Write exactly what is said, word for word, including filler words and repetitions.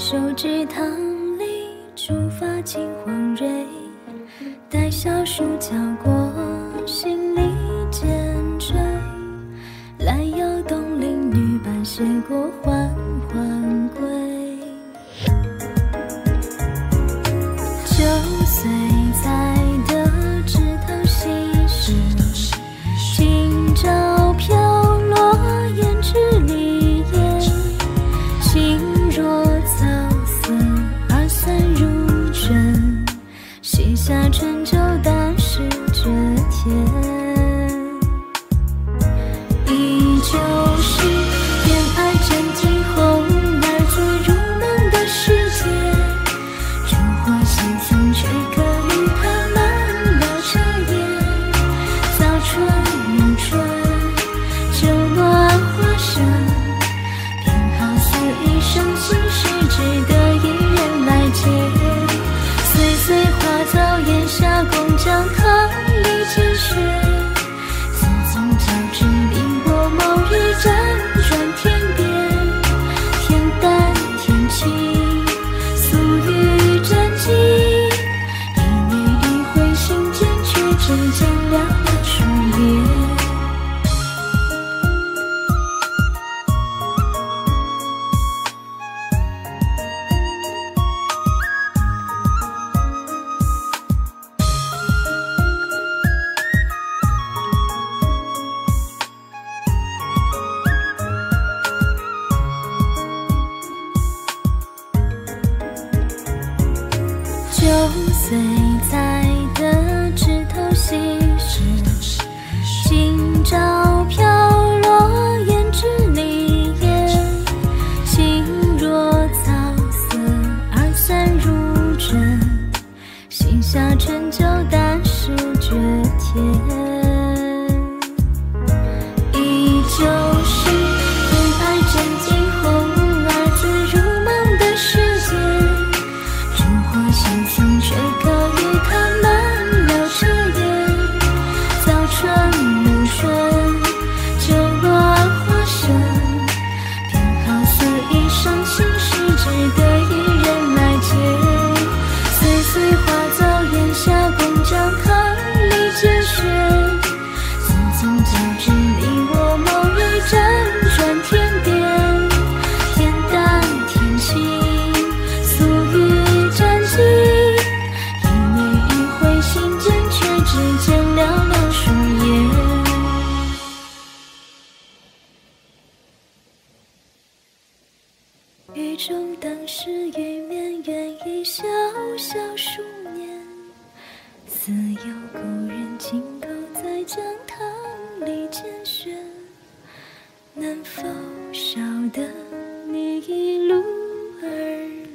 手指堂里，竹发金黄蕊，待小树浇过，心里渐坠。懒摇东邻女伴斜过，缓缓归。九岁才得枝头细事，今朝飘落胭脂梨叶。情若草色，二三如针，膝下春酒淡是绝甜。依旧是恋爱真情红儿醉入梦的世界，烛火星星却可与他们聊彻夜。早春暮春，酒落暗花深，偏好似一生心事，只得一人来接。岁岁花早檐下，共将堂里见雪。匆匆交织，你我某日辗转天边。天淡天轻，素玉沾襟。一念一回心间，却只见寥寥树叶。九岁才得枝头细事，今朝飘落胭脂梨叶。情若草色，二三如针，膝下春酒淡是绝甜。依旧是恋爱真情红儿醉入梦的世界，烛火星星却可与他们聊彻夜。早春暮春，酒落暗花深，偏好似一生心事，只得一人来接。岁岁花早檐下，共将堂里见雪。匆匆交织，你我某日辗转天边。天淡天轻，素玉沾襟。一念一回心间，却只见寥寥树叶。雨中当时雨绵，愿意潇潇数年。似有故人轻叩在江堂里见雪，能否晓得你一路而